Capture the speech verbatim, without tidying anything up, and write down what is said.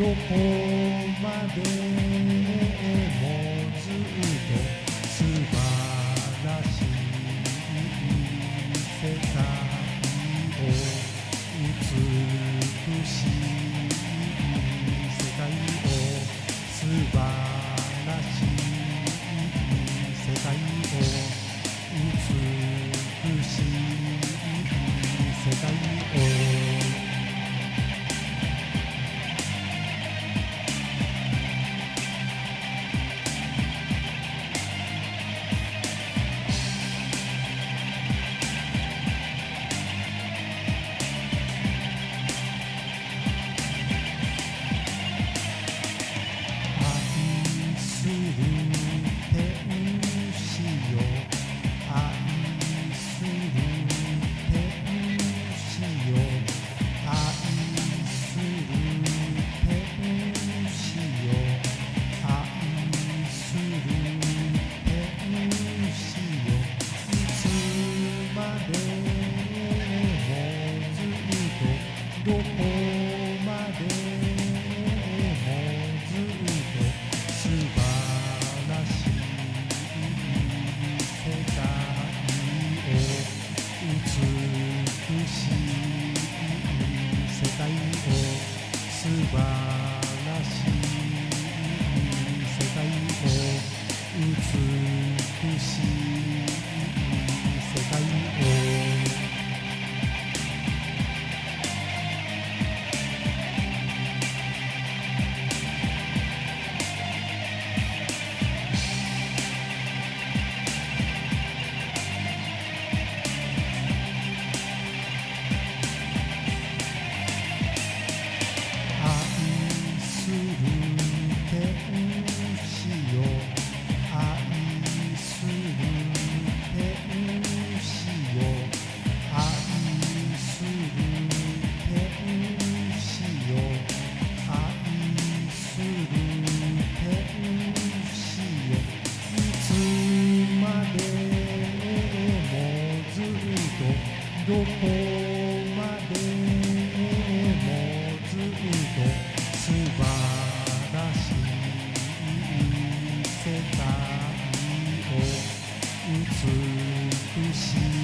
どこまでもずっと素晴らしい世界を美しい世界を素晴らしい世界を美しい世界をどこまでもずっと素晴らしい世界を美しい世界を素晴らしい世界を美しい世界をどこまでもずっと素晴らしい世界を美しい